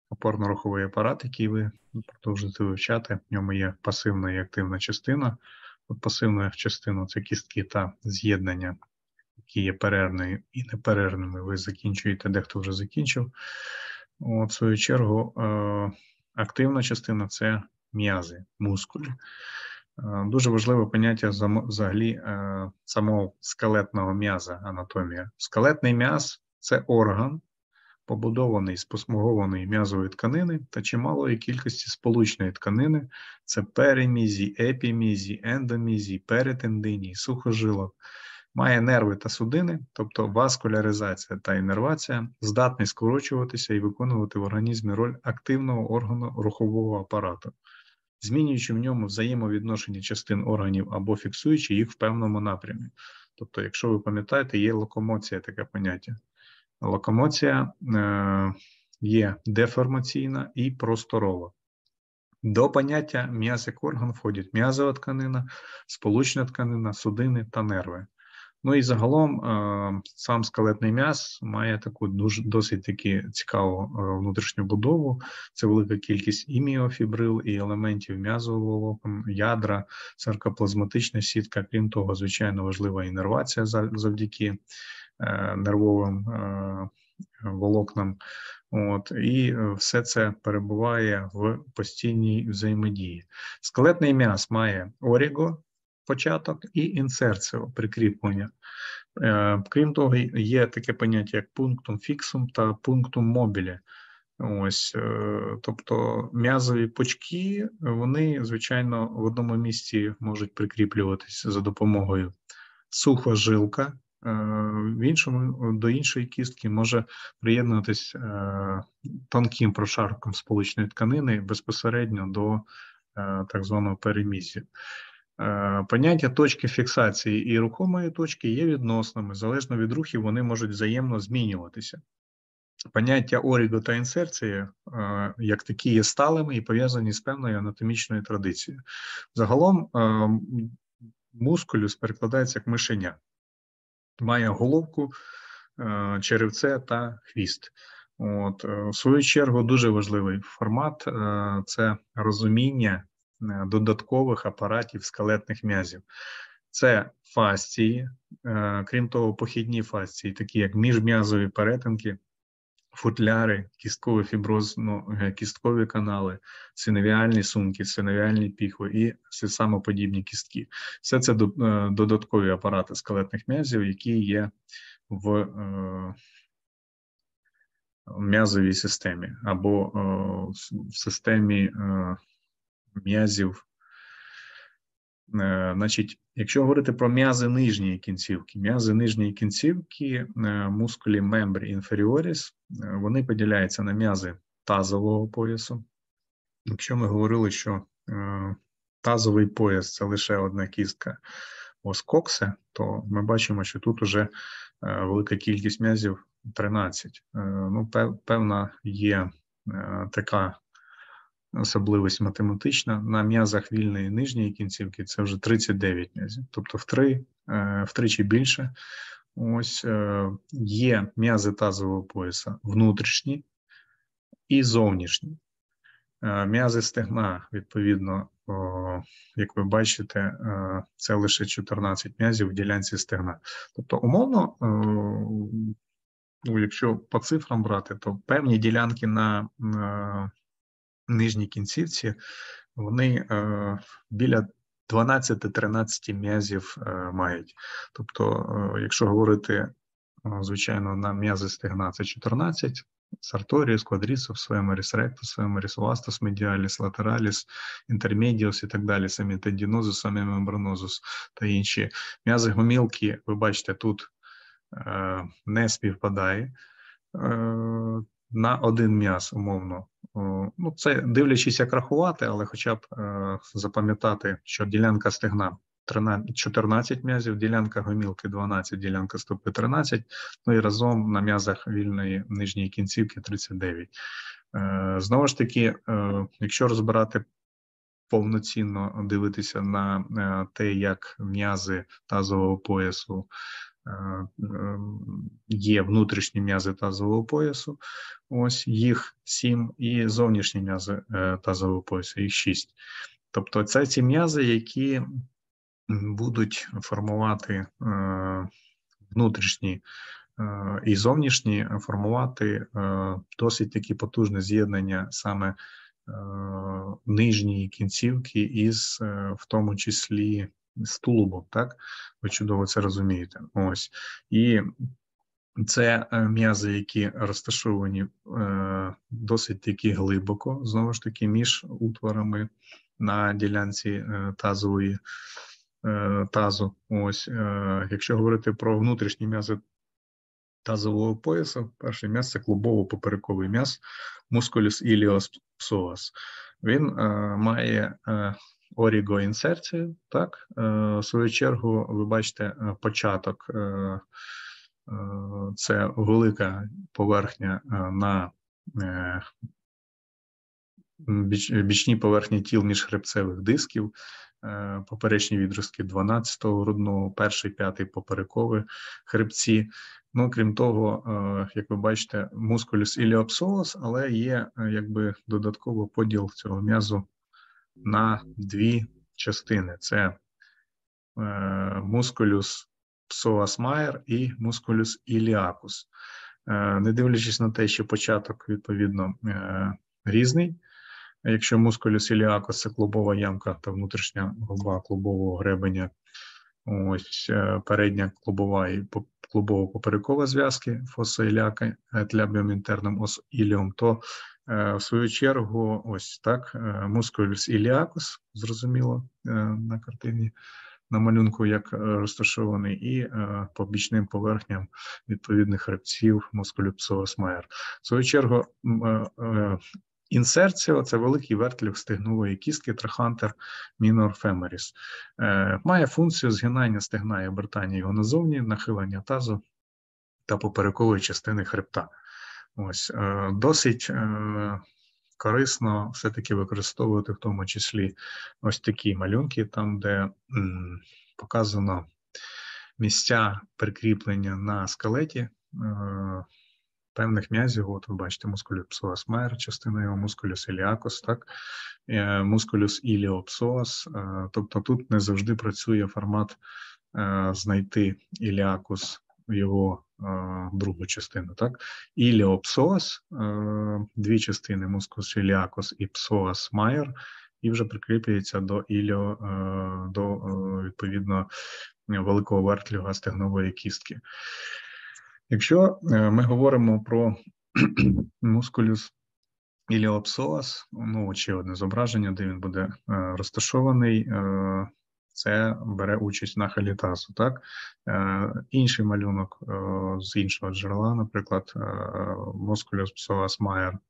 опорно-руховий апарат, який ви продовжуєте вивчати. В ньому є пасивна і активна частина. От пасивна частина – це кістки та з'єднання, які є перервними і неперервними. Ви закінчуєте, дехто вже закінчив. От, в свою чергу, активна частина – це м'язи, мускули. Дуже важливе поняття взагалі самого скелетного м'яза, анатомія. Скелетний м'яз – це орган, побудований з посмугованої м'язової тканини та чималої кількості сполучної тканини. Це перимізій, епімізій, ендомізій, перитендиній, сухожилок. Має нерви та судини, тобто васкуляризація та іннервація, здатний скорочуватися і виконувати в організмі роль активного органу рухового апарату, змінюючи в ньому взаємовідношення частин органів або фіксуючи їх в певному напрямі. Тобто, якщо ви пам'ятаєте, є локомоція, таке поняття. Локомоція є деформаційна і просторова. До поняття м'яз як орган входять м'язова тканина, сполучна тканина, судини та нерви. Ну і загалом сам скелетний м'яз має таку досить таки цікаву внутрішню будову. Це велика кількість і міофібрил, і елементів м'язового волокон, ядра, саркоплазматична сітка. Крім того, звичайно, важлива іннервація завдяки нервовим волокнам. От, і все це перебуває в постійній взаємодії. Скелетний м'яз має оріго, початок, і інсерціо, прикріплення. Крім того, є таке поняття, як пунктум фіксум та пунктум мобілі. Ось, тобто м'язові пучки, вони, звичайно, в одному місці можуть прикріплюватися за допомогою сухожилка, в іншому, до іншої кістки може приєднуватись тонким прошарком сполучної тканини безпосередньо до так званого перимізію. Поняття точки фіксації і рухомої точки є відносними. Залежно від рухів вони можуть взаємно змінюватися. Поняття оріго та інсерції, як такі, є сталими і пов'язані з певною анатомічною традицією. Загалом мускулюс перекладається як мишеня. Має головку, черевце та хвіст. От, в свою чергу, дуже важливий формат – це розуміння додаткових апаратів скелетних м'язів. Це фасції, крім того, похідні фасції, такі як міжм'язові перетинки, футляри, кістковий фіброз, кісткові канали, синовіальні сумки, синовіальні піхви і самоподібні кістки. Все це додаткові апарати скелетних м'язів, які є в м'язовій системі або в системі м'язів. Значить, якщо говорити про м'язи нижньої кінцівки, мускулі мембрі інферіоріс, вони поділяються на м'язи тазового поясу. Якщо ми говорили, що тазовий пояс – це лише одна кістка ос коксе, то ми бачимо, що тут уже велика кількість м'язів – 13. Ну, певна є така особливість математична. На м'язах вільної нижньої кінцівки це вже 39 м'язів, тобто втричі більше. Ось є м'язи тазового пояса внутрішні і зовнішні. М'язи стегна, відповідно, як ви бачите, це лише 14 м'язів в ділянці стегна. Тобто, умовно, якщо по цифрам брати, то певні ділянки на нижній кінцівці, вони біля 12-13 м'язів мають. Тобто, якщо говорити, звичайно, на м'язи стегна, це 14, сарторіус, квадріцепс, феморіс ректус, феморіс вастус, медіаліс, латераліс, інтермедіус і так далі, семітендінозус, семімембранозус та інші. М'язи гомілки, ви бачите, тут не співпадає на один м'яз, умовно. Ну, це дивлячись, як рахувати, але хоча б запам'ятати, що ділянка стегна 14 м'язів, ділянка гомілки 12, ділянка стопи 13, ну і разом на м'язах вільної нижньої кінцівки 39. Знову ж таки, якщо розбирати повноцінно, дивитися на те, як м'язи тазового поясу є внутрішні м'язи тазового поясу, ось їх 7, і зовнішні м'язи тазового поясу, їх 6. Тобто це ці м'язи, які будуть формувати внутрішні і зовнішні, формувати досить такі потужне з'єднання саме нижньої кінцівки із, в тому числі, з тулубом, так? Ви чудово це розумієте. Ось. І це м'язи, які розташовані досить таки глибоко, знову ж таки, між утворами на ділянці тазу. Ось. Якщо говорити про внутрішні м'язи тазового поясу, перший м'яз – це клубово-поперековий м'яз, мускулюс іліос псоас. Він має орігоінсерцію, так? В свою чергу, ви бачите початок, це велика поверхня на бічній поверхні тіл міжхребцевих дисків, поперечні відростки 12-го грудного, 1-й, 5-й поперекові хребці. Ну, крім того, як ви бачите, мускулюс іліопсоас, але є якби додатково поділ цього м'язу на дві частини. Це мускулюс псоас майор і мускулюс іліакус. Не дивлячись на те, що початок, відповідно, різний. Якщо мускулюс іліакус – це клубова ямка та внутрішня губа клубового гребеня, ось передня клубова і клубово-поперекова зв'язки, фоса іліака, етлябіум інтернум ос іліум, то в свою чергу ось так, мускулюс іліакус, зрозуміло, на картині, на малюнку, як розташований, і по бічним поверхням відповідних хребців мускулюс псоас майор. В свою чергу, інсерціо – це великий вертлюг стегнової кістки трахантер мінор феморіс. Має функцію згинання стегна і обертання його назовні, нахилення тазу та поперекової частини хребта. Ось, досить корисно все-таки використовувати в тому числі ось такі малюнки, там, де показано місця прикріплення на скелеті певних м'язів. От ви бачите мускулюс псоас майор, частина його, мускулюс іліакус, так, мускулюс іліопсоас. Тобто тут не завжди працює формат знайти іліакус, його другу частину, так. Іліопсоас, дві частини, мускулюс іліакус і псоас майор, і вже прикріплюється до відповідно великого вертлюга стегнової кістки. Якщо ми говоримо про мускулюс іліопсоас, ну, ще одне зображення, де він буде розташований, це бере участь в нахилі тазу, так? Інший малюнок з іншого джерела, наприклад, мускулюс псоас майор,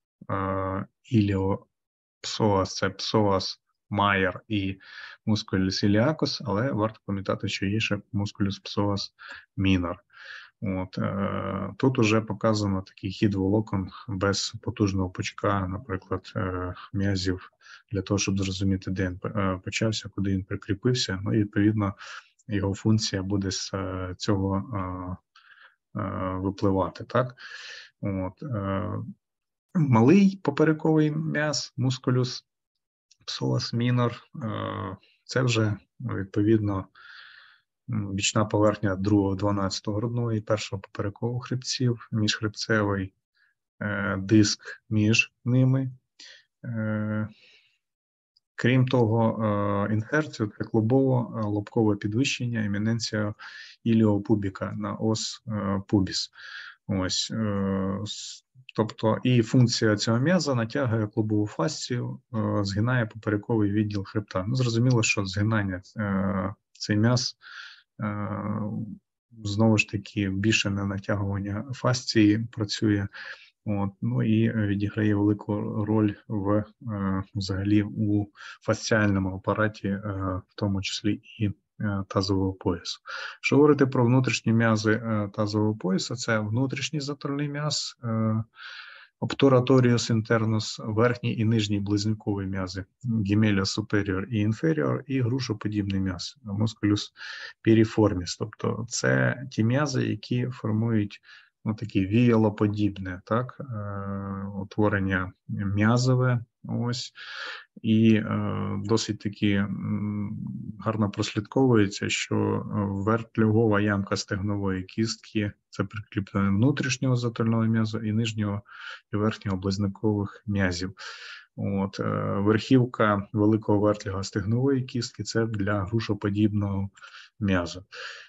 іліопсоас, це псоас майор і мускулюс іліакус, але варто пам'ятати, що є ще мускулюс псоас мінор. От, тут уже показано такий хід волокон без потужного пучка, наприклад, м'язів, для того, щоб зрозуміти, де він почався, куди він прикріпився. Ну і, відповідно, його функція буде з цього випливати. Так? От, малий поперековий м'яз, мускулюс псоас мінор, це вже, відповідно, бічна поверхня 2-го, 12-го грудного і 1-го поперекового хребців, міжхребцевий диск між ними. Крім того, інферцію – це клубово-лобкове підвищення, еміненція іліопубіка на ос пубіс. Ось, тобто і функція цього м'яза натягує клубову фасцію, згинає поперековий відділ хребта. Ну, зрозуміло, що згинання цей м'яз знову ж таки більше на натягування фасції працює, от, ну і відіграє велику роль взагалі у фасціальному апараті, в тому числі і тазового поясу. Що говорити про внутрішні м'язи тазового поясу, це внутрішній затольний м'яз, Obturatorius internus, верхній і нижній близнюкові м'язи, gemellus superior і inferior, і грушоподібний м'яз, musculus piriformis. Тобто це ті м'язи, які формують такі віялоподібне, так, утворення м'язове, ось, і досить таки гарно прослідковується, що вертлюгова ямка стегнової кістки – це прикріплення внутрішнього затольного м'язу і нижнього і верхнього близнюкових м'язів. От, верхівка великого вертлюга стегнової кістки – це для грушоподібного м'язу.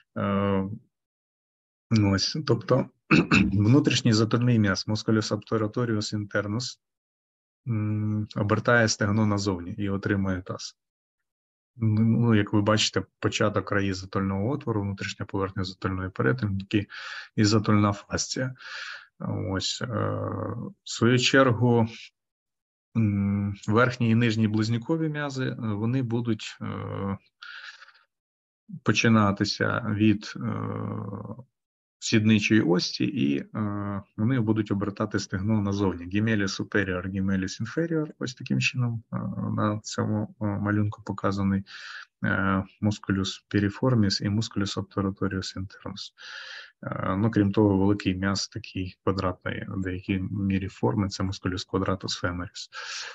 Ось, тобто внутрішній затольний м'яз, musculus obturatorius internus, обертає стегно назовні і отримує таз. Ну, як ви бачите, початок краї затольного отвору, внутрішня поверхня затольної перетинки і затольна фасція. Ось, в свою чергу, верхні і нижні близнюкові м'язи, вони будуть починатися від сідничої ості, і вони будуть обертати стегно назовні. Gemellus superior, gemellus inferior, ось таким чином на цьому малюнку показаний musculus piriformis і musculus obturatorius internus. Ну, крім того, великий м'яз такий квадратної в деякій мірі форми, це musculus quadratus femoris.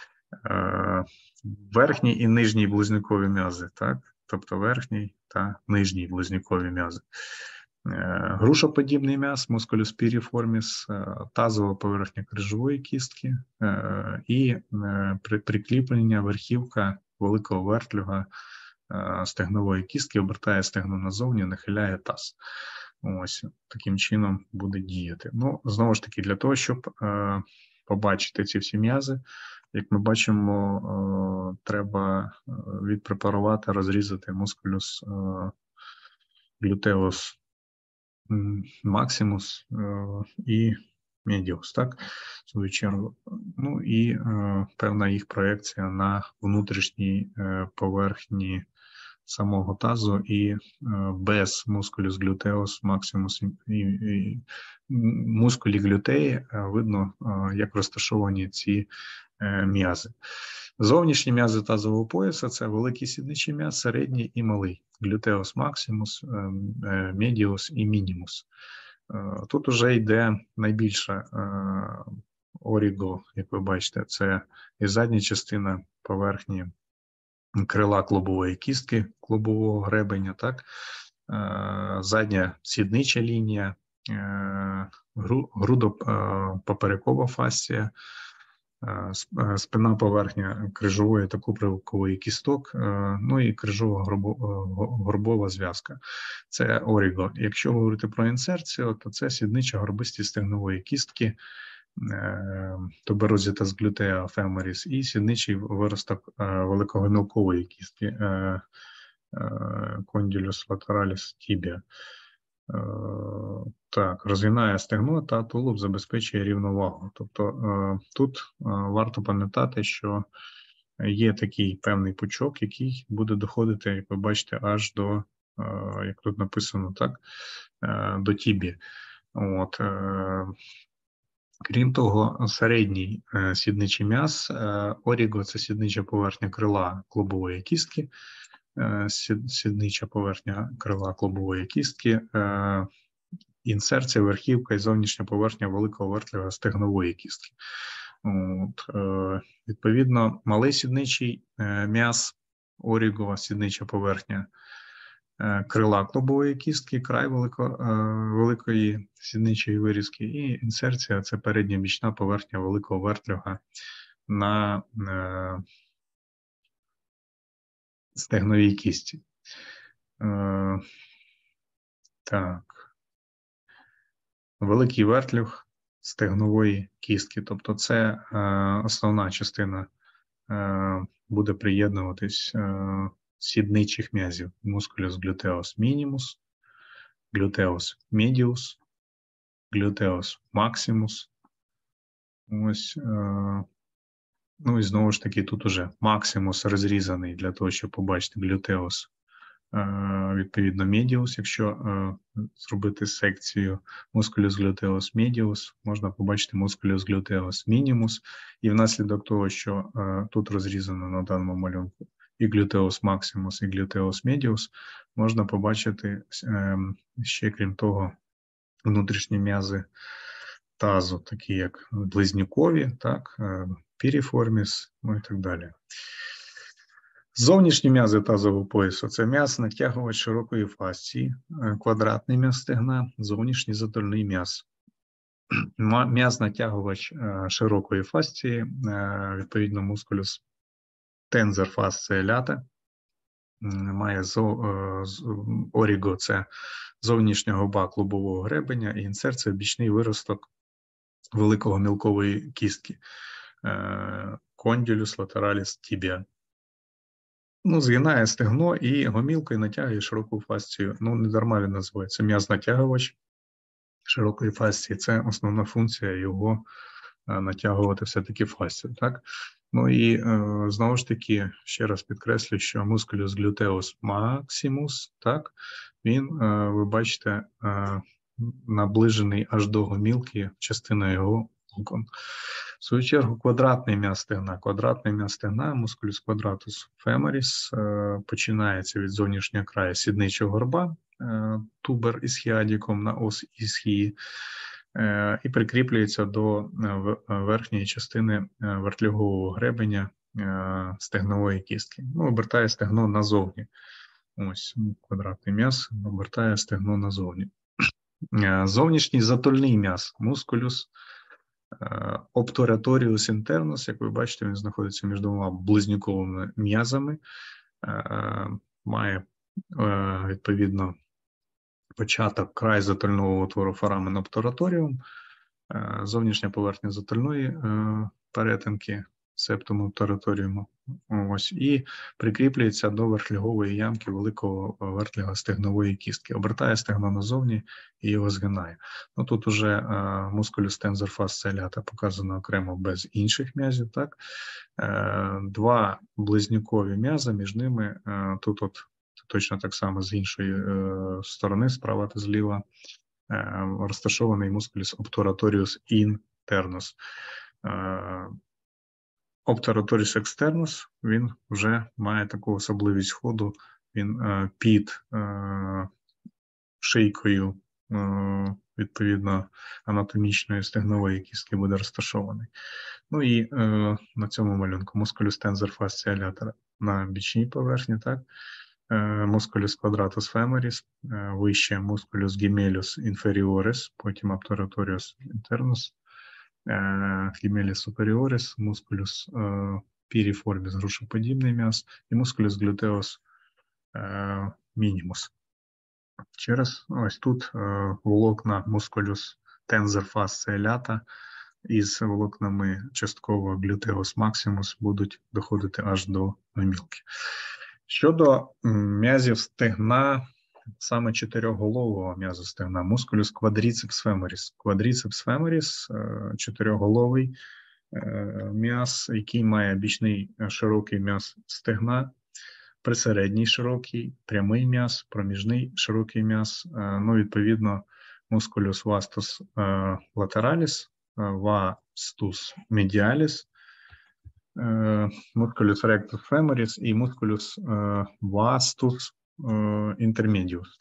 Верхній і нижній близнюкові м'язи, так? Тобто верхній та нижній близнюкові м'язи. Грушоподібний м'яз, musculus piriformis, тазова поверхня крижової кістки і прикріплення верхівка великого вертлюга стегнової кістки обертає стегно назовні, нахиляє таз. Ось таким чином буде діяти. Ну, знову ж таки, для того, щоб побачити ці всі м'язи, як ми бачимо, треба відпрепарувати, розрізати musculus gluteus maximus і medius, так, в свою чергу. Ну і певна їх проекція на внутрішній поверхні самого тазу і без musculus gluteus maximus і мускулі глютеї видно, як розташовані ці м'язи. Зовнішні м'язи тазового пояса – це великий сідничий м'яз, середній і малий. Gluteus maximus, medius і minimus. Тут уже йде найбільше оріго, як ви бачите, це і задня частина поверхні крила клубової кістки, клубового гребеня, так? Задня сіднича лінія, грудопоперекова фасція, спинна поверхня крижової та купривкової кісток, ну і крижово-горбова зв'язка. Це оріго. Якщо говорити про інсерцію, то це сіднича горбисті стегнової кістки, туберозітас глютеа феморіс, і сідничий виросток великогомілкової кістки, кондилюс латераліс тібія. Так, розгинає стегно та тулуб забезпечує рівновагу. Тобто тут варто пам'ятати, що є такий певний пучок, який буде доходити, як ви бачите, аж до, як тут написано, так, до тібі. От. Крім того, середній сідничий м'яз, оріго – це сіднича поверхня крила клубової кістки, сіднича поверхня крила клубової кістки, інсерція, верхівка і зовнішня поверхня великого вертлюга стегнової кістки. От, відповідно, малий сідничий м'яз, оріго, сіднича поверхня крила клубової кістки, край великої сідничої вирізки, і інсерція – це передня бічна поверхня великого вертлюга на стегновій кісті. Так. Великий вертлюг стегнової кістки, тобто це основна частина буде приєднуватись сідничих м'язів. Musculus gluteus minimus, gluteus medius, gluteus maximus. Ось, ну і знову ж таки тут уже maximus розрізаний для того, щоб побачити gluteus відповідно медіус, якщо зробити секцію мускулюс глютеус медіус, можна побачити мускулюс глютеус мінімус, і внаслідок того, що тут розрізано на даному малюнку і глютеус максимус, і глютеус медіус, можна побачити ще, крім того, внутрішні м'язи тазу, такі як близнюкові, так, піріформіс, ну і так далі. Зовнішні м'язи тазового поясу – це м'яз натягувач широкої фасції, квадратний м'яз стегна, зовнішній затульний м'яз. М'яз натягувач широкої фасції, відповідно мускулюс тензор фасція лята, має оріго – це зовнішня губа клубового гребеня, і інсерт – це бічний виросток великого мілкової кістки, кондилюс латераліс тібіа. Ну, згинає стегно і гомілкою натягує широку фасцію. Ну, не дарма він називається м'яз-натягувач широкої фасції. Це основна функція його натягувати все-таки фасцію, так? Ну і знову ж таки, ще раз підкреслю, що мускулюс глютеус максимус, так, він, ви бачите, наближений аж до гомілки, частина його локон. В свою чергу, квадратний м'яз стегна, мускулюс квадратус феморіс, починається від зовнішнього краю сідничого горба, тубер ісхіадіком на ос ісхії, і прикріплюється до верхньої частини вертлюгового гребеня стегнової кістки. Ну, обертає стегно назовні. Ось квадратний м'яз обертає стегно назовні. Зовнішній затульний м'яз, мускулюс обтураторіус інтернус, як ви бачите, він знаходиться між двома близнюковими м'язами, має, відповідно, початок край затульного отвору форамен обтураторіум, зовнішня поверхня затульної перетинки септум обтураторіуму, ось, і прикріплюється до вертлюгової ямки великого вертлюга стегнової кістки, обертає стегно назовні і його згинає. Ну, тут уже мускулюс тензор фасція лята показано окремо без інших м'язів, так? Два близнюкові м'язи, між ними, тут от точно так само з іншої сторони, справа та зліва, розташований мускулюс обтураторіус інтернус. Обтураторіус екстернус, він вже має таку особливість ходу, він під шийкою, відповідно, анатомічної стегнової кістки буде розташований. Ну і на цьому малюнку мускулюс тензор фасція лята на бічній поверхні, так? Мускулюс квадратус феморіс, вище мускулюс гемеліус інферіорис, потім обтураторіус інтернус, гемеліус суперіорис, мускулюс піріформіс, грушоподібний м'яз, і мускулюс глютеус мінімус. Через ось тут волокна мускулюс тензор фасція лята із волокнами частково глютеус максимус будуть доходити аж до гомілки. Щодо м'язів стегна, саме чотирьохголового м'язу стегна, мускулюс квадріцепс феморіс. Квадріцепс феморіс – чотирьохголовий м'яз, який має бічний широкий м'яз стегна, присередній широкий, прямий м'яз, проміжний широкий м'яз, ну, відповідно, мускулюс вастус латераліс, вастус медіаліс, мускулюс ректус феморіс і мускулюс вастус інтермедіус.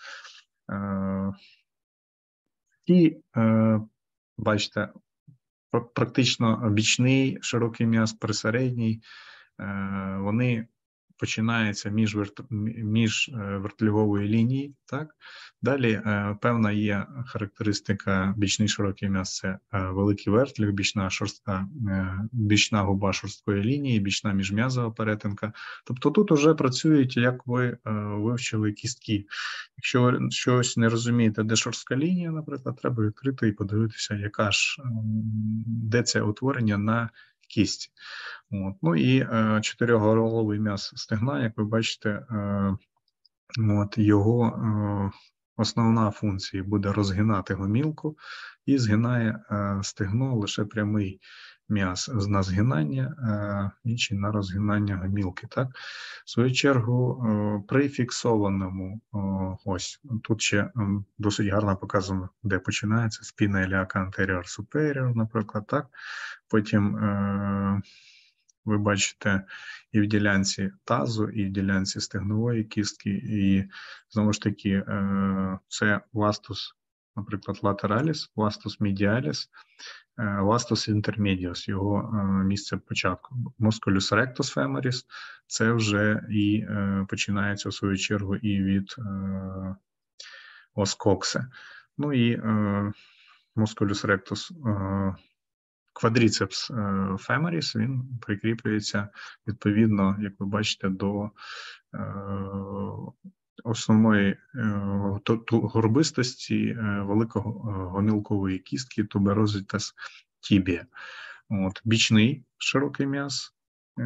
І, бачите, практично бічний широкий м'яз, присередній, вони починається між вертлюгової лінії, так? Далі певна є характеристика бічний широкий м'яз – це великий вертлюг, бічна губа шорсткої лінії, бічна міжм'язова перетинка. Тобто тут вже працюють, як ви вивчили кістки. Якщо щось не розумієте, де шорстка лінія, наприклад, треба відкрити і подивитися, де це утворення на кісті. От. Ну і чотирьохголовий м'яз стегна, як ви бачите, його основна функція буде розгинати гомілку і згинає стегно лише прямий м'яз на згинання, інший на розгинання гомілки. Так? В свою чергу, при фіксованому, ось тут ще досить гарно показано, де починається спіна іліака anterior superior, наприклад, так? Потім ви бачите і в ділянці тазу, і в ділянці стегнової кістки, і знову ж таки це вастус, наприклад, латераліс, вастус медіаліс, вастус інтермедіус, його місце початку. Мускулюс ректус феморіс, це вже і починається в свою чергу і від ос коксе. Ну і мускулюс ректус квадріцепс феморіс, він прикріплюється відповідно, як ви бачите, до основної горбистості великого гомілкової кістки туберозитас тібія. От, бічний широкий м'яз,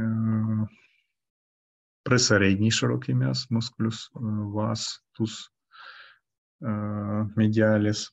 присередній широкий м'яз, мускулюс вастус медіаліс,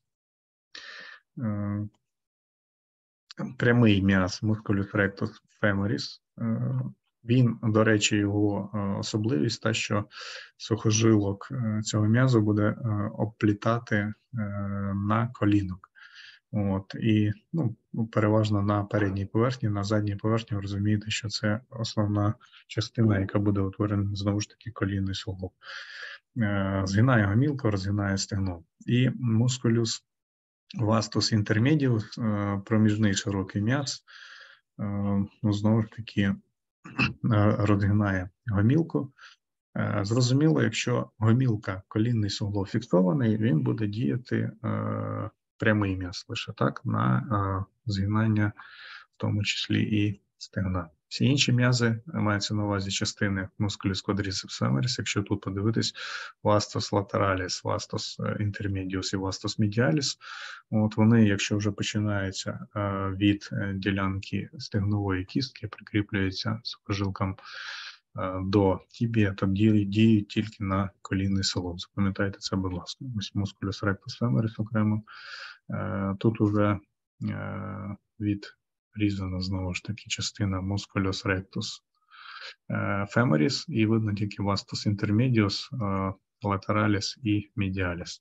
прямий м'яз, мускулюс ректус феморіс. Він, до речі, його особливість та, що сухожилок цього м'язу буде обплітати на колінок. От, і переважно на передній поверхні, на задній поверхні ви розумієте, що це основна частина, яка буде утворена, знову ж таки, колінний суглоб. Згинає гомілку, розгинає стегно. І мускулюс вастус інтермедіус, проміжний широкий м'яз, знову ж таки, розгинає гомілку. Зрозуміло, якщо гомілка, колінний суглоб фіксований, він буде діяти прямий м'яз лише так, на згинання, в тому числі і стегна. Всі інші м'язи, маються на увазі частини мускулюс квадріцепс феморіс, якщо тут подивитись, вастус латераліс, вастус інтермедіус і вастус медіаліс, от вони, якщо вже починаються від ділянки стегнової кістки, прикріплюються сухожилкам до тібія, то діють тільки на колінний суглоб. Запам'ятайте це, будь ласка. Ось мускулюс ректус феморіс окремо. Тут уже відрізана, знову ж таки, частина мускулюс ректус феморіс, і видно тільки вастус інтермедіус, латераліс і медіаліс.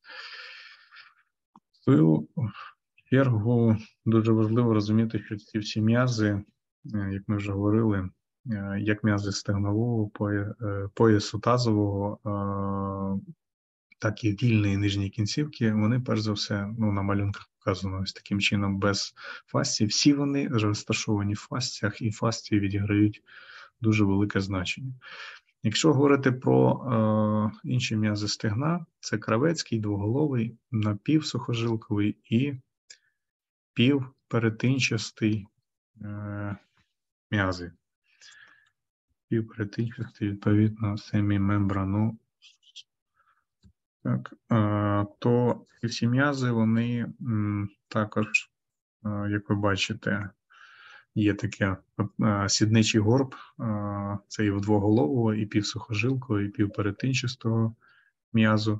В свою чергу дуже важливо розуміти, що ці всі м'язи, як ми вже говорили, як м'язи стегнового, поясу тазового, так і вільної нижньої кінцівки, вони, перш за все, на малюнках показано ось таким чином, без фасції. Всі вони розташовані в фасціях, і фасції відіграють дуже велике значення. Якщо говорити про інші м'язи стегна, це кравецький, двоголовий, напівсухожилковий і півперетинчастий м'язи. Півперетинчастий, відповідно, семімембрану. Так, то ці всі м'язи, вони також, як ви бачите, є таке сідничий горб, це і в двоголового, і півсухожилкового, і півперетинчастого м'язу.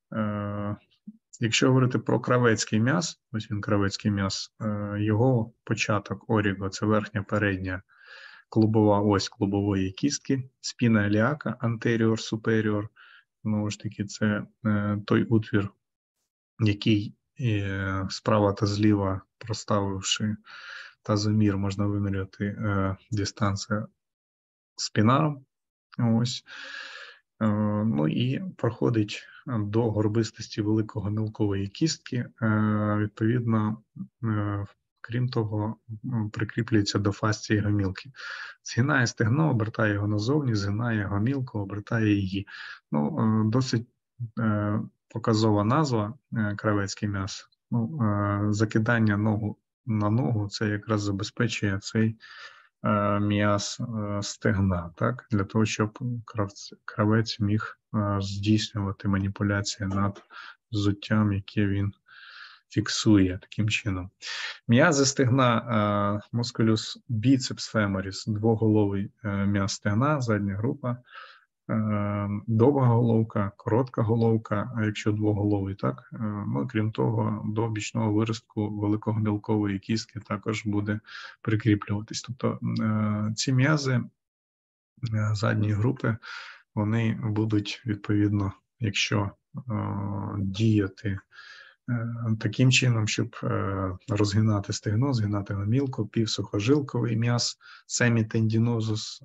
Якщо говорити про кравецький м'яз, ось він кравецький м'яз, його початок оріго – це верхня передня клубова ось клубової кістки, спіна іліака, anterior superior. Знову ж таки, це той утвір, який справа та зліва, проставивши тазомір, можна виміряти дистанцію спінаром. Ось. Ну і проходить до горбистості великогомілкової кістки. Відповідно, крім того, прикріплюється до фасції гомілки. Згинає стегно, обертає його назовні, згинає гомілку, обертає її. Досить показова назва кравецький м'яз. Закидання ногу на ногу – це якраз забезпечує цей м'яз стегна, так? Для того, щоб кравець міг здійснювати маніпуляції над взуттям, яке він фіксує таким чином. М'язи стегна, мускулюс біцепс феморіс, двоголовий м'яз стегна, задня група, довга головка, коротка головка, а якщо двоголовий, так? Ну, і крім того, до бічного виростку великобілкової кістки також буде прикріплюватись. Тобто ці м'язи задньої групи, вони будуть, відповідно, якщо діяти таким чином, щоб розгинати стегно, згинати гомілку, півсухожилковий м'яз, семітендінозус,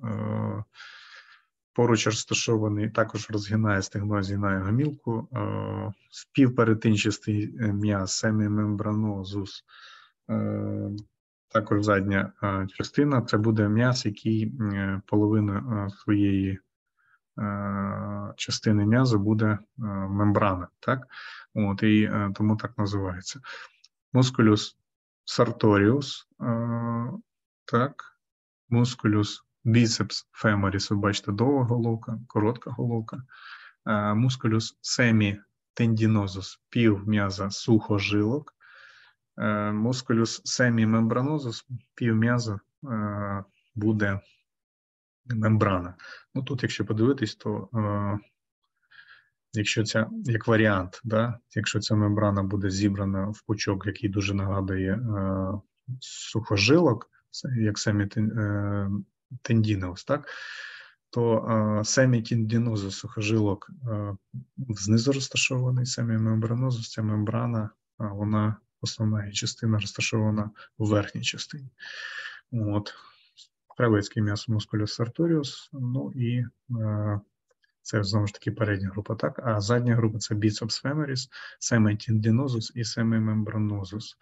поруч розташований, також розгинає стегно, згинає гомілку, співперетинчастий м'яз, семімембранозус, також задня частина, це буде м'яз, який половину своєї частини м'язу буде мембрана, так? От, і тому так називається. Мускулюс сарторіус, так, мускулюс біцепс феморіс, ви бачите, довга головка, коротка головка, мускулюс семітендінозус, півм'яза сухожилок, мускулюс семімембранозус, півм'яза буде мембрана. Ну тут, якщо подивитись, то якщо ця, як варіант, да, якщо ця мембрана буде зібрана в пучок, який дуже нагадує сухожилок, як семітендінозус, так, то семітендінозус сухожилок знизу розташований, семімембранозус, ця мембрана, вона основна частина розташована в верхній частині. От. Кравецький м'яз мускулюс сарторіус, ну і це знову ж таки передня група, так? А задня група – це біцепс феморіс, семітендінозус і семімембранозус.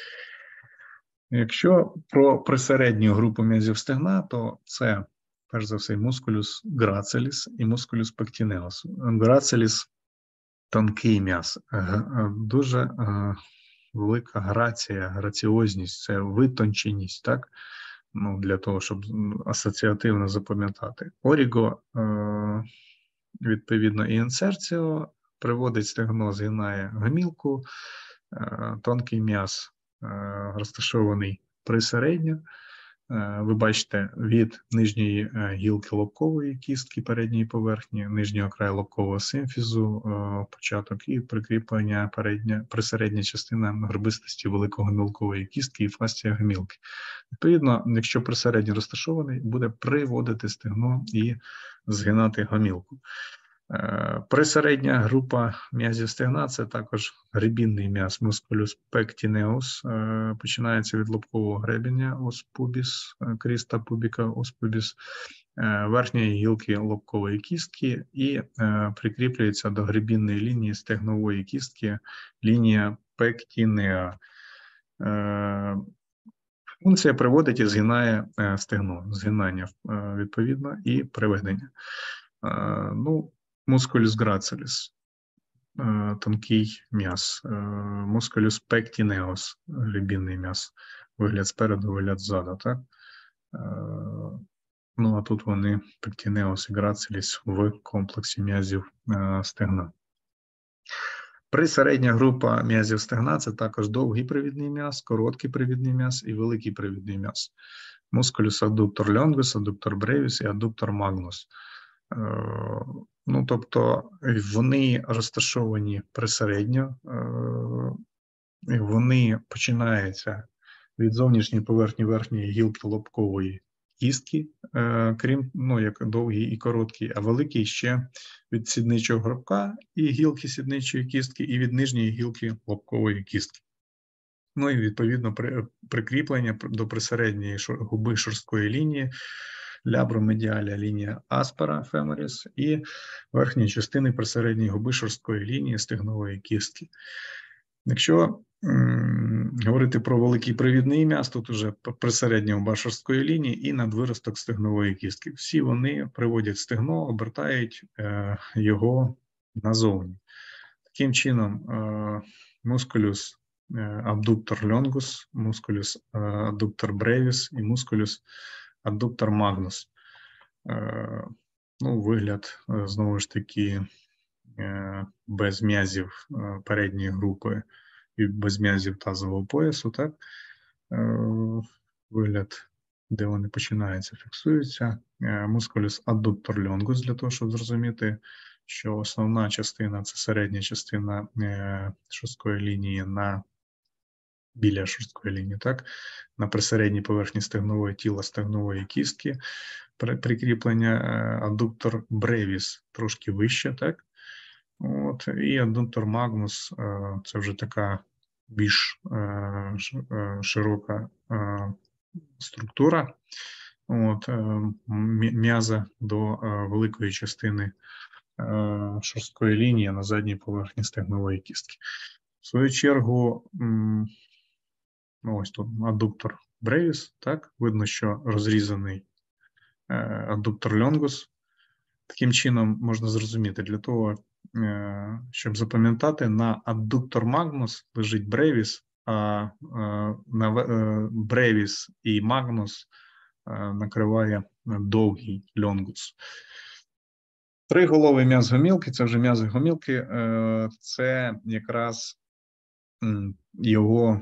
Якщо про присередню групу м'язів стегна, то це, перш за все, мускулюс грациліс і мускулюс пектінеус. Грациліс – тонкий м'яз, дуже велика грація, граціозність, це витонченість, так? Ну, для того, щоб асоціативно запам'ятати. Оріго, відповідно, і інсерціо, приводить стегно, згинає гомілку, тонкий м'яз розташований присередньо. Ви бачите від нижньої гілки лобкової кістки передньої поверхні, нижнього краю лобкового симфізу, початок і прикріплення присередня частина горбистості великогомілкової кістки і фасція гомілки. Відповідно, якщо присередньо розташований, буде приводити стегно і згинати гомілку. Присередня група м'язів стегна – це також гребінний м'яз мускулюс пектінеус, починається від лобкового гребеня ос пубіс, кріста пубіка ос пубіс, верхньої гілки лобкової кістки і прикріплюється до гребінної лінії стегнової кістки лінія пектінеа. Функція приводить і згинає стегно, згинання відповідно і приведення. Ну, мускулюс грациліс, тонкий м'яз, мускулюс пектінеус, гребінний м'яз, вигляд спереду, вигляд ззаду, так? Ну, а тут вони, пектінеус і грациліс, в комплексі м'язів стегна. Присередня група м'язів стегна – це також довгий привідний м'яз, короткий привідний м'яз і великий привідний м'яз. Мускулюс адуктор лонгус, адуктор бревіс і адуктор магнус. Ну, тобто вони розташовані присередньо, вони починаються від зовнішньої поверхні верхньої гілки лобкової кістки, крім, ну, як довгий і короткий, а великий ще від сідничого гробка і гілки сідничої кістки, і від нижньої гілки лобкової кістки. Ну і відповідно прикріплення до присередньої губи шорсткої лінії, лябромедіаля лінія аспера феморіс і верхньої частини присередньої губи шорсткої лінії стегнової кістки. Якщо говорити про великий привідний м'яз, тут уже присередня губа шорсткої лінії і надвиросток стегнової кістки. Всі вони приводять стегно, обертають його назовні. Таким чином, мускулюс абдуктор лонгус, мускулюс адуктор бревіс і мускулюс адуктор магнус. Ну, вигляд, знову ж таки, без м'язів передньої групи і без м'язів тазового поясу, так? Вигляд де вони починаються, фіксуються. Мускулюс аддуктор лонгус, для того, щоб зрозуміти, що основна частина – це середня частина шорсткої лінії біля шорсткої лінії, так? На присередній поверхні стегнової тіла стегнової кістки прикріплення, аддуктор бревіс трошки вище, так? От, і аддуктор магнус – це вже така більш широка структура, от, м'яза до великої частини шорсткої лінії на задній поверхні стегнової кістки. В свою чергу, ось тут аддуктор бревіс, так, видно, що розрізаний аддуктор лонгус. Таким чином можна зрозуміти, для того, щоб запам'ятати, на аддуктор магнус лежить бревіс, а на бревіс і магнус накриває довгий лонгус. Триголовий м'яз гомілки, це вже м'язи гомілки, це якраз його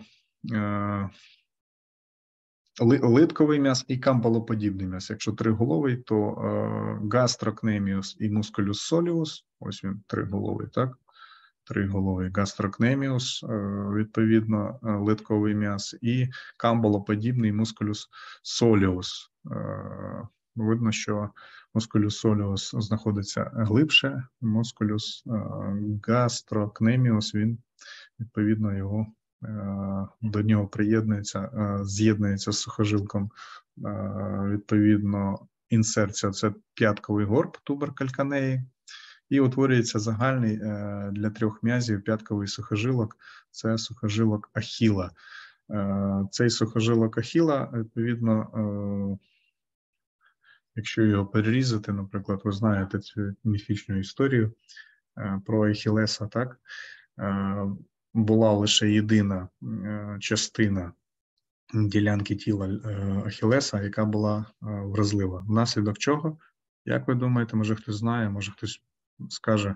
литковий м'яз і камбалоподібний м'яз. Якщо триголовий, то гастрокнеміус і мускулюс соліус, ось він триголовий, так? Триголовий гастрокнеміус, відповідно, литковий м'яз, і камбалоподібний мускулюс соліус. Видно, що мускулюс соліус знаходиться глибше, мускулюс гастрокнеміус, він, відповідно, до нього приєднується, з'єднується з сухожилком, відповідно, інсерція – це п'ятковий горб тубер кальканеї, і утворюється загальний для трьох м'язів п'ятковий сухожилок – це сухожилок Ахіла. Цей сухожилок Ахіла, відповідно, якщо його перерізати, наприклад, ви знаєте цю міфічну історію про Ахілеса, так? Була лише єдина частина ділянки тіла Ахілеса, яка була вразлива. Внаслідок чого? Як ви думаєте, може хтось знає, може хтось скаже?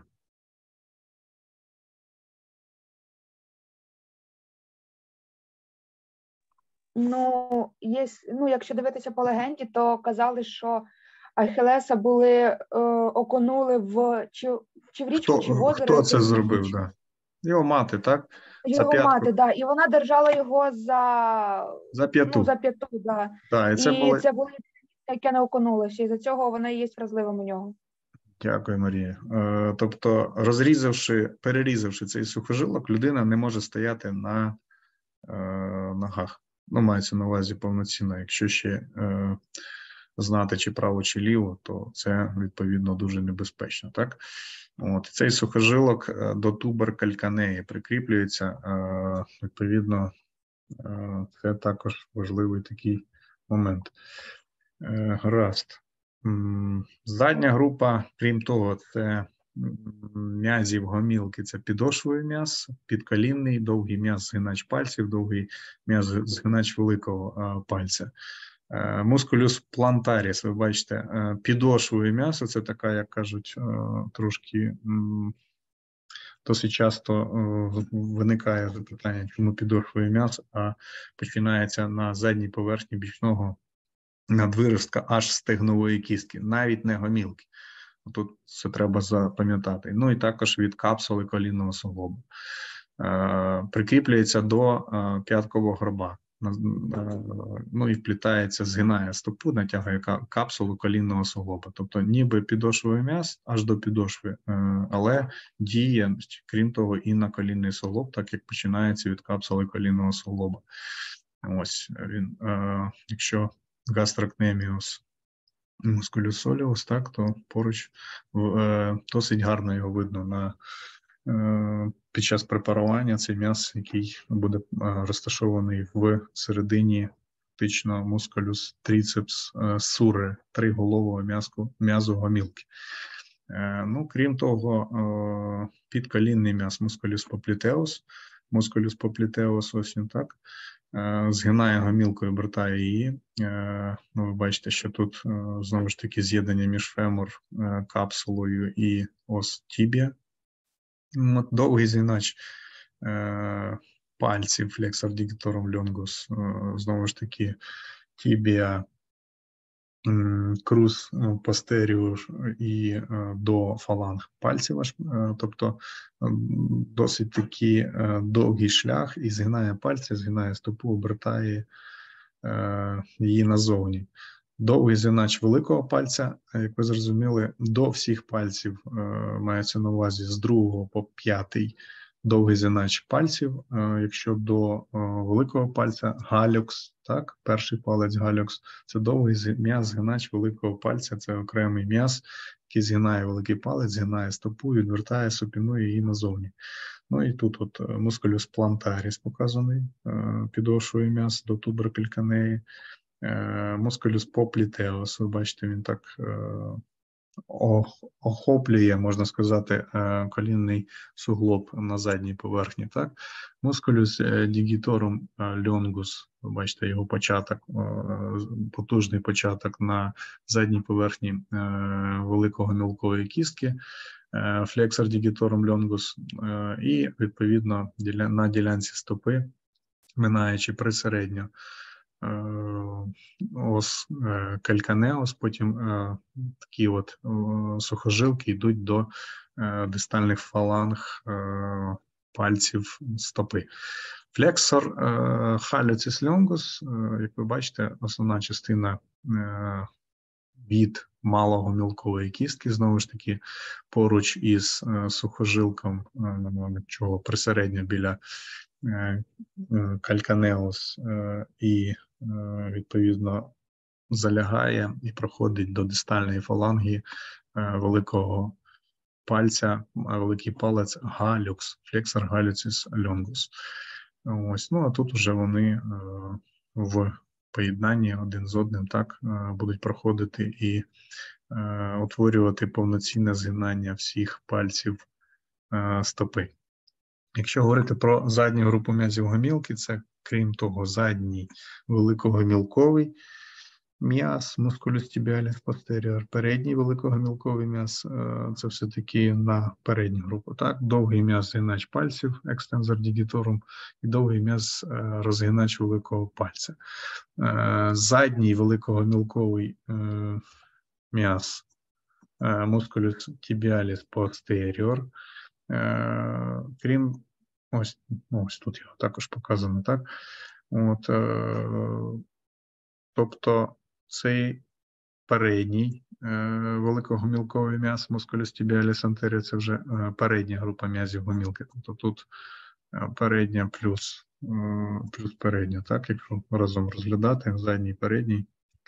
Якщо дивитися по легенді, то казали, що Ахілеса окунули в річку, чи в озеро. Хто це зробив, да? Його мати, так? Його мати, да. І вона держала його за п'яту. Да. Да, це було яке не окунулося, і за цього вона і є вразливим у нього. Дякую, Марія. Тобто, перерізавши цей сухожилок, людина не може стояти на ногах. Мається на увазі повноцінно. Якщо ще знати, чи право, чи ліво, то це, відповідно, дуже небезпечно, так? От, цей сухожилок до тубер кальканеї прикріплюється, відповідно, це також важливий такий момент. Гаразд. Задня група, крім того, це м'язів гомілки, це підошвовий м'яз, підколінний, довгий м'яз згинач пальців, довгий м'яз згинач великого пальця. Мускулюс плантаріс, ви бачите, підошвовий м'ясо, це така, як кажуть, трошки досить часто виникає запитання, чому підошвовий м'ясо, а починається на задній поверхні бічного надвиростка аж стегнової кістки, навіть не гомілки. Тут це треба запам'ятати. І також від капсули колінного суглобу. Прикріплюється до п'яткового горба. І вплітається, згинає стопу, натягує капсулу колінного суглоба. Тобто ніби підошвовий м'яз аж до підошви, але діє, крім того, і на колінний суглоб, так як починається від капсули колінного суглоба. Ось він, якщо гастрокнеміус мускулюс соліус, так, то поруч досить гарно його видно під час препарування, цей м'яз, який буде розташований в середині фактично мускулюс трицепс суре, триголового м'язу гомілки. Крім того, підколінний м'яз мускулюс поплітеус, ось він так, згинає гомілку і обертає її. Ви бачите, що тут знову ж таки з'єднання між фемор, капсулою і ос тібія. Довгий згинач пальців флексор дігіторум лонгус, знову ж таки тібія крус постеріор і до фаланг пальців, тобто досить такий довгий шлях, і згинає пальці, згинає стопу, обертає її назовні. Довгий згинач великого пальця, як ви зрозуміли, до всіх пальців мається на увазі з 2 по 5 довгий згинач пальців. Якщо до великого пальця галюкс, так, перший палець галюкс, це довгий м'яз згинач великого пальця, це окремий м'яз, який згинає великий палець, згинає стопу, відвертає, супінує її назовні. Ну і тут от мускулюс плантаріс показаний підошвою м'яз до туберкульканеї. Мускулюс поплітеус, ви бачите, він так охоплює, можна сказати, колінний суглоб на задній поверхні. Так? Мускулюс дігіторум льонгус, ви бачите його початок, потужний початок на задній поверхні великого мілкової кістки, флексор дігіторум льонгус, і, відповідно, на ділянці стопи, минаючи присередньо ос кальканеус, потім такі от сухожилки йдуть до дистальних фаланг пальців стопи. Флексор халюцис льонгус, як ви бачите, основна частина від малого мілкової кістки, знову ж таки, поруч із сухожилком, чого присередньо біля кальканеус, і, відповідно, залягає і проходить до дистальної фаланги великого пальця, великий палець галюкс, флексор галюцис льонгус. Ось, ну, а тут вже вони в поєднанні один з одним так будуть проходити і утворювати повноцінне згинання всіх пальців стопи. Якщо говорити про задню групу м'язів гомілки, це, крім того, задній великогомілковий м'яз, мускулюс тібіаліс постеріор, передній великогомілковий м'яз, це все-таки на передню групу. Так? Довгий м'яз згинач пальців, екстензор дігіторум, і довгий м'яз розгинач великого пальця. Задній великогомілковий м'яз, мускулюс тібіаліс постеріор, крім, ось тут його також показано, так? От, тобто цей передній великогомілковий м'яз, мускулюс тібіаліс антеріор, це вже передня група м'язів гомілки. Тобто тут передня плюс передня, так, якщо разом розглядати, задній, передній.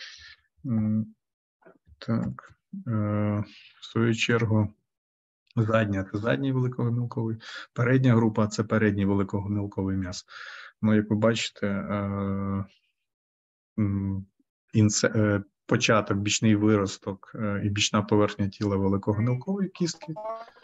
Так, в свою чергу, задня – це задній великогомілковий, передня група – це передній великогомілковий м'яз. Ну, як ви бачите, початок, бічний виросток і бічна поверхня тіла великогомілкової кістки.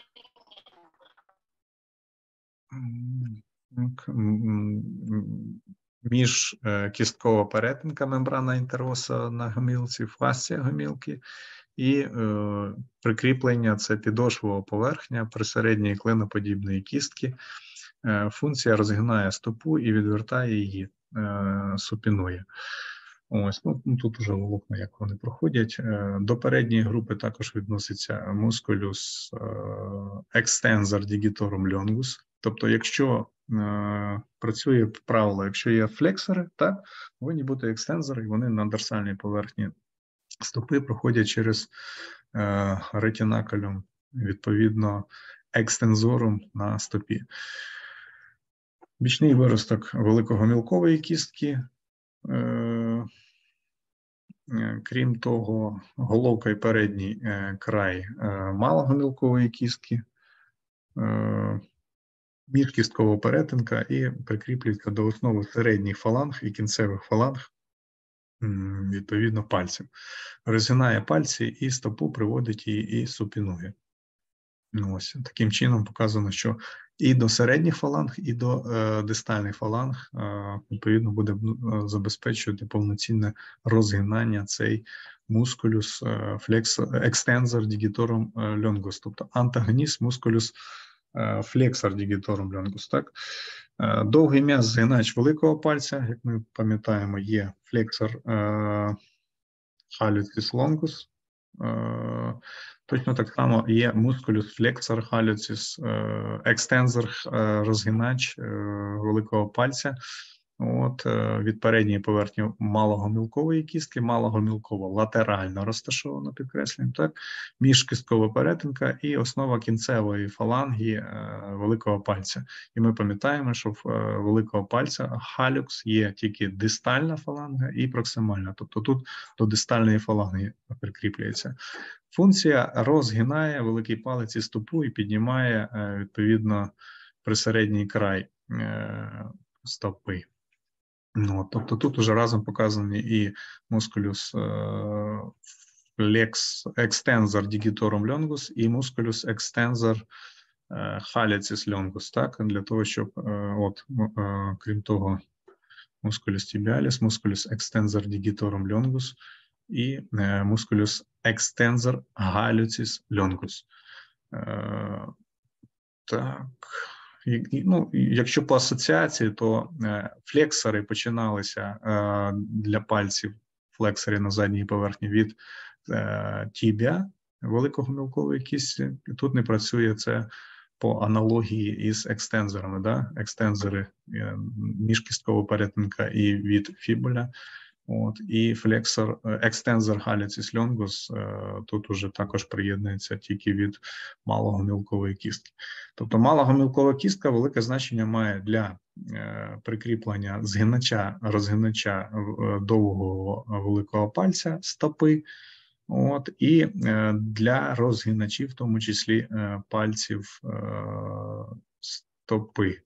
Між кісткова перетинка мембрана інтероса на гомілці, фасція гомілки, і прикріплення – це підошвова поверхня присередньої клиноподібної кістки. Функція розгинає стопу і відвертає її, супінує. Ось, ну, тут уже волокна, як вони проходять. До передньої групи також відноситься мускулюс екстензор дігіторум льонгус. Тобто, якщо працює правило, якщо є флексори, так, повинні бути екстензори, і вони на дорсальній поверхні стопи проходять через ретінакулум, відповідно, екстензорум на стопі. Бічний виросток великогомілкової кістки. Крім того, головка і передній край малогомілкової кістки, міжкісткова перетинка і прикріплюється до основи середніх фаланг і кінцевих фаланг, відповідно, пальців. Розгинає пальці і стопу приводить її і супінує. Ось, таким чином показано, що і до середніх фаланг, і до дистальних фаланг, відповідно, буде забезпечувати повноцінне розгинання цей мускулюс екстензор дігіторум льонгус, тобто антагоніст мускулюс флексор дігіторум льонгус. Так? Довгий м'яз згинач великого пальця, як ми пам'ятаємо, є флексор халюцис лонгус. Точно так само є мускулюс флексор халюцис, екстензор, розгинач великого пальця. Від передньої поверхні малогомілкової кістки, малогомілково латерально розташовано, підкреслюємо, так, міжкісткова перетинка і основа кінцевої фаланги великого пальця. І ми пам'ятаємо, що в великого пальця халюкс є тільки дистальна фаланга і проксимальна, тобто тут до дистальної фаланги прикріплюється. Функція розгинає великий палець і стопу і піднімає, відповідно, присередній край стопи. Тобто тут уже разом показані і мускулюс екстензор digitorum longus і мускулюс екстензор халіцис longus, так, для того, щоб, крім того, мускулюс tibialis, мускулюс екстензор digitorum longus і мускулюс екстензор hallucis longus. Так. Якщо по асоціації, то флексори починалися для пальців, флексори на задній поверхні від тібіа, великогомілкової кісті. І тут не працює це по аналогії із екстензорами. Да? Екстензори міжкісткова перетинка і від фібуля. І флексор, екстензор халіцис longus тут уже також приєднується тільки від малогомілкової кістки. Тобто малогомілкова кістка велике значення має для прикріплення згинача, розгинача довгого великого пальця стопи, і для розгиначів, в тому числі пальців стопи.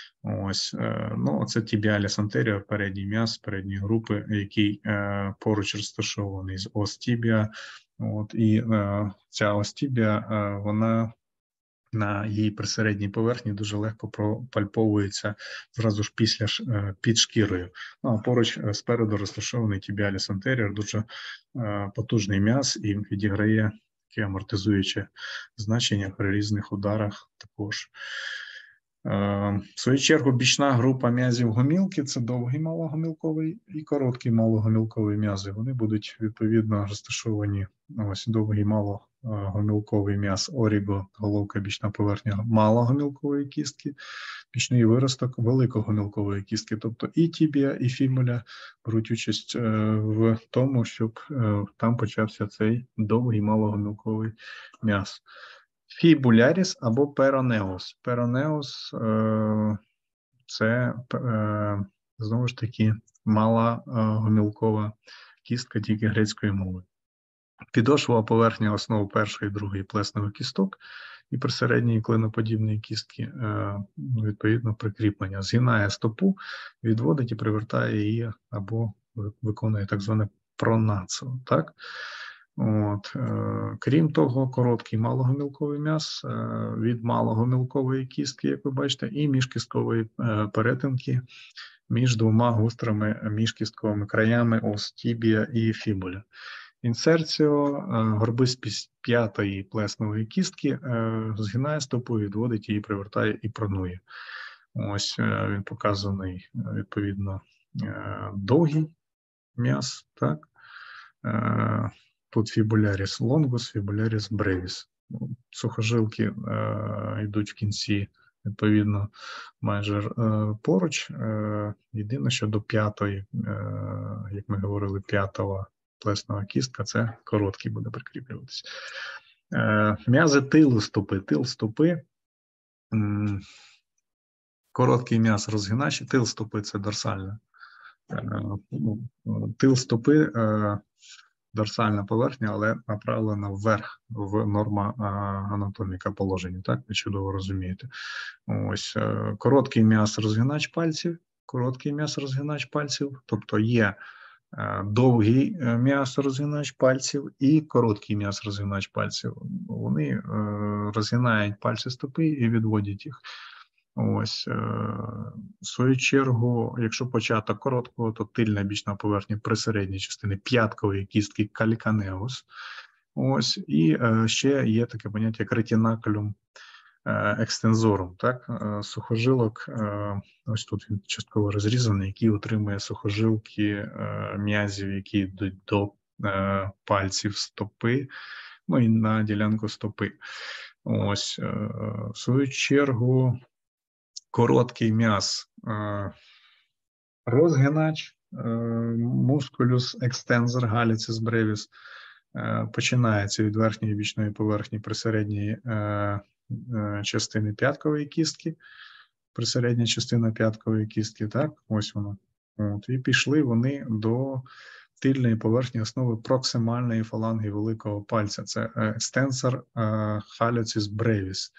Це тібіаліс антеріор, передній м'яз передньої групи, який поруч розташований з ос тібіа. І ця ос тібіа, вона на її присередній поверхні дуже легко пропальповується зразу ж під шкірою. А поруч спереду розташований тібіаліс антеріор, дуже потужний м'яз і відіграє таке амортизуюче значення при різних ударах також. В свою чергу, бічна група м'язів гомілки – це довгий малогомілковий і короткий малогомілковий м'язи. Вони будуть, відповідно, розташовані, довгий малогомілковий м'яз оріго, головка, бічна поверхня малогомілкової кістки, бічний виросток великогомілкової кістки. Тобто і тібія, і фібуля беруть участь в тому, щоб там почався цей довгий малогомілковий м'яз. Фібуляріс або перонеус. Перонеус – це, знову ж таки, мала гомілкова кістка тільки грецької мови. Підошвова поверхня основ першої і другої плесневих кісток і присередньої клиноподібної кістки, відповідно, прикріплення. Згинає стопу, відводить і привертає її або виконує так зване пронацио. Так? Крім того, короткий малогомілковий м'яз від малогомілкової кістки, як ви бачите, і міжкісткової перетинки між двома гострими міжкістковими краями ос тібія і фібуля. Інсерціо горбиспість п'ятої плесневої кістки згинає стопу, відводить її, привертає і пронує. Він показаний, відповідно, довгий м'яз, так? Тут фібуляріс лонгус, фібуляріс бревіс. Сухожилки йдуть в кінці, відповідно, майже поруч. Єдине, що до п'ятої, як ми говорили, п'ятого плеснова кістка, це короткий буде прикріплюватися. М'язи тилу стопи. Тил стопи, короткий м'яз розгинач, тил стопи – це дорсальна. Тил стопи дорсальна поверхня, але направлена вверх в норма анатоміка положення, так? Ви чудово розумієте. Короткий м'яз розгинач пальців, тобто є довгий м'яз розгинач пальців і короткий м'яз розгинач пальців. Вони розгинають пальці стопи і відводять їх. В свою чергу, якщо початок короткого, то тильна бічна поверхня присередньої частини п'яткової кістки кальканеус. І ще є таке поняття як ретінакулюм екстензорум, так? Сухожилок, ось тут він частково розрізаний, який утримує сухожилки м'язів, які йдуть до пальців стопи, ну і на ділянку стопи. Ось, в свою чергу, короткий м'яз розгинач, мускулюс екстензор галіцис бревіс, починається від верхньої бічної поверхні присередньої частини п'яткової кістки, присередня частина п'яткової кістки, так, ось воно. От, і пішли вони до тильної поверхні основи проксимальної фаланги великого пальця. Це екстенсор халіцис бревіс.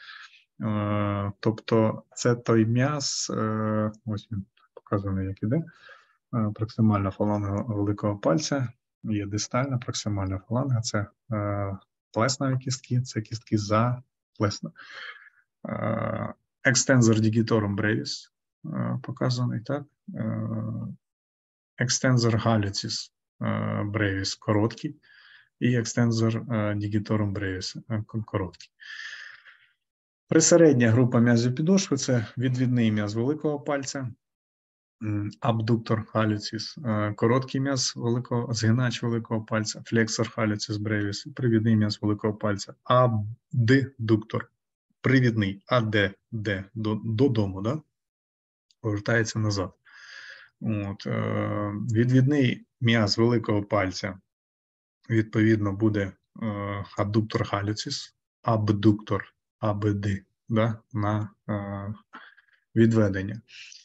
Тобто це той м'яз, ось він показаний, як іде, проксимальна фаланга великого пальця, є дистальна проксимальна фаланга, це плеснові кістки, це кістки за плесно. Екстензор дігіторум бревіс показаний, так? Екстензор галіцис бревіс короткий і екстензор дігіторум бревіс короткий. Присередня група м'язів підошви – це відвідний м'яз великого пальця, абдуктор халіцис, короткий м'яз великого, згинач великого пальця, флексор халіцис бревіс, привідний м'яз великого пальця, абдуктор, привідний, додому, да? Повертається назад. От, відвідний м'яз великого пальця, відповідно, буде аддуктор халіцис, абдуктор, АБД, да, на відведення.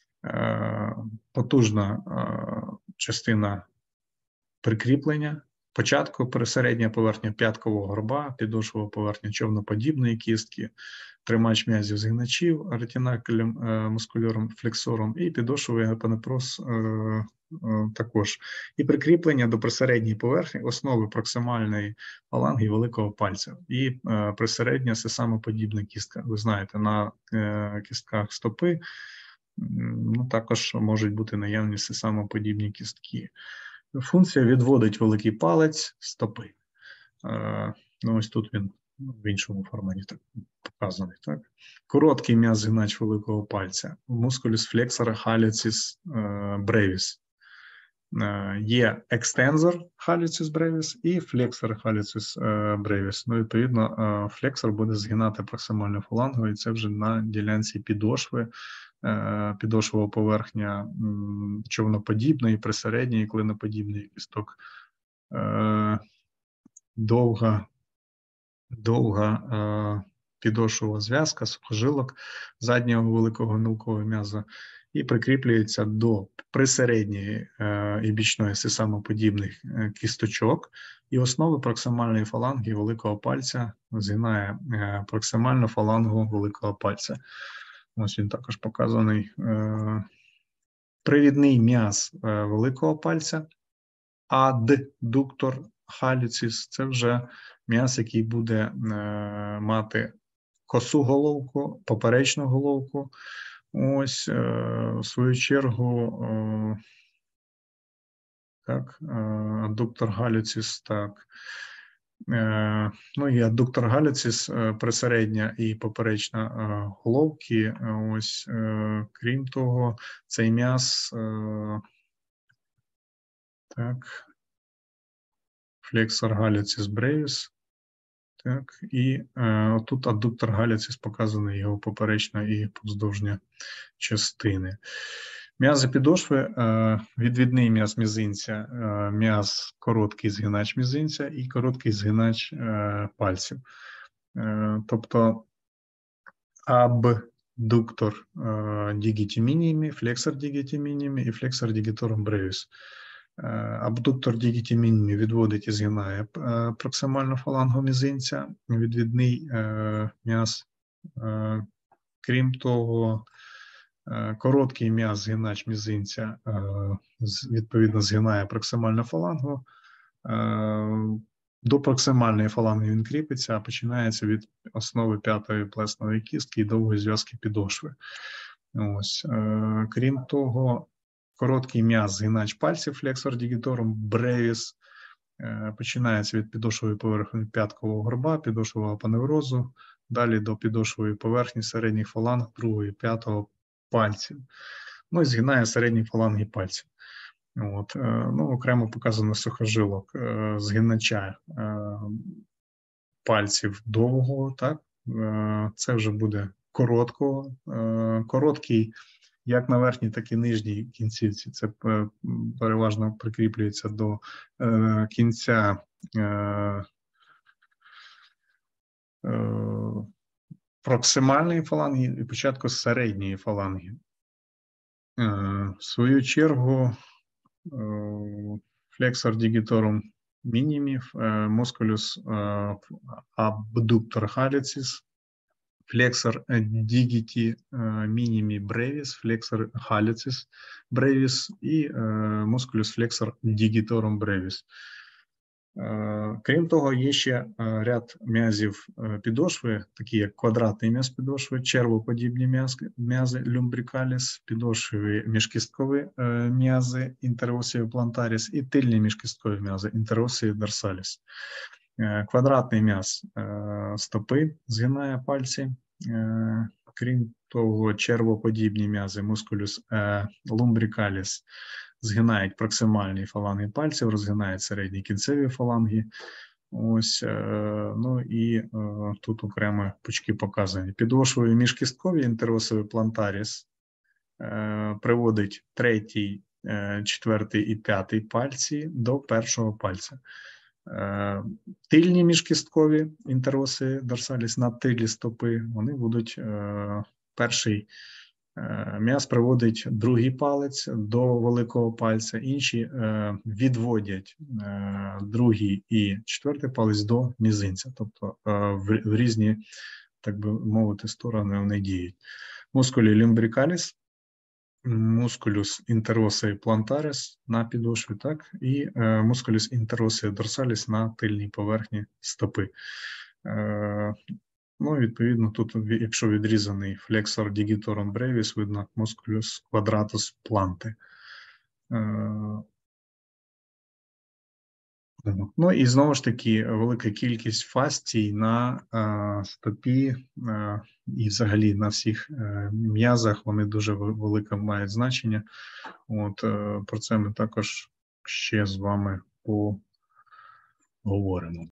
Потужна частина прикріплення. Початку пересередня поверхня п'яткового горба, підошвова поверхня човноподібної кістки, тримач м'язів згиначів, ретинакулем, мускульором, флексором і підошвовий апоневроз також. І прикріплення до присередньої поверхні основи проксимальної фаланги великого пальця. І присередня сесамоподібна кістка. Ви знаєте, на кістках стопи також можуть бути наявні сесамоподібні кістки. Функція відводить великий палець стопи. Ось тут він в іншому форматі так показаний. Так? Короткий м'яз згинач великого пальця. Мускулюс флексора халіцис бревіс. Є екстензор халіцис бревіс і флексор халіцис бревіс. Ну, відповідно, флексор буде згинати проксимальну фалангу, і це вже на ділянці підошви, підошвова поверхня човноподібної, присередньої, клиноподібної кісток. Довга підошвова зв'язка сухожилок заднього великого гомілкового м'яза і прикріплюється до присередньої і бічної сесамоподібних кісточок, і основи проксимальної фаланги великого пальця згинає проксимальну фалангу великого пальця. Ось він також показаний. Привідний м'яз великого пальця, аддуктор халіцис – це вже м'яз, який буде мати косу головку, поперечну головку. Ось, в свою чергу, так, аддуктор галіцис, так. Ну і аддуктор галіцис, присередня і поперечна головки. Ось, крім того, цей м'яз, так, флексор галіцис бревіс. Так, і тут аддуктор галіцис показаний його поперечна і поздовжня частини. М'язи підошви, відвідний м'яз мізинця, м'яз короткий згинач мізинця і короткий згинач пальців. Тобто абдуктор дігіті мінімі, флексор дігіті мінімі і флексор дігіторум бревіс. Абдуктор дігіті мінімі відводить і згинає проксимальну фалангу мізинця, відвідний м'яз. Крім того, короткий м'яз згинач мізинця відповідно згинає проксимальну фалангу. До проксимальної фаланги він кріпиться, а починається від основи п'ятої плеснової кістки і довгої зв'язки підошви. Ось. Крім того, короткий м'яз згинач пальців, флексор дігіторум бревіс, починається від підошвової поверхні п'яткового горба, підошвового апоневрозу, далі до підошвової поверхні середніх фаланг другого і п'ятого пальців. Ну і згинає середні фаланги пальців. Ну, окремо показано сухожилок згинача пальців довгого, так? Це вже буде короткий, як на верхній, так і нижній кінцівці. Це переважно прикріплюється до кінця проксимальної фаланги і початку середньої фаланги. В свою чергу, флексор digitorum minimi, musculus abductor hallucis, флексор digiti minimi brevis, флексор hallucis brevis і musculus flexor digitorum brevis. Крім того, є ще ряд м'язів підошви, такі як квадратний м'яз підошви, червоподібні м'язи lumbricalis, підошвові міжкісткові м'язи interosseus plantaris і тильні міжкісткові м'язи interosseus dorsalis. Квадратний м'яз стопи згинає пальці. Крім того, червоподібні м'язи musculus lumbricalis згинають проксимальні фаланги пальців, розгинають середні кінцеві фаланги. Ну і тут окремо пучки показані. Підошвові міжкісткові interosseus plantaris приводить третій, четвертий і п'ятий пальці до першого пальця. Тильні міжкісткові interosseus dorsalis на тилі стопи, вони будуть перший м'яз приводить другий палець до великого пальця, інші відводять другий і четвертий палець до мізинця, тобто в різні, так би мовити, сторони вони діють. Musculi lumbricalis, musculus interosseus plantaris на підошві, так, і musculus interosseus dorsalis на тильній поверхні стопи. Ну, відповідно, тут, якщо відрізаний флексор digitorum brevis, видно musculus quadratus plantae. Ну, і знову ж таки, велика кількість фасцій на стопі і взагалі на всіх м'язах, вони дуже велике мають значення. Про це ми також ще з вами поговоримо.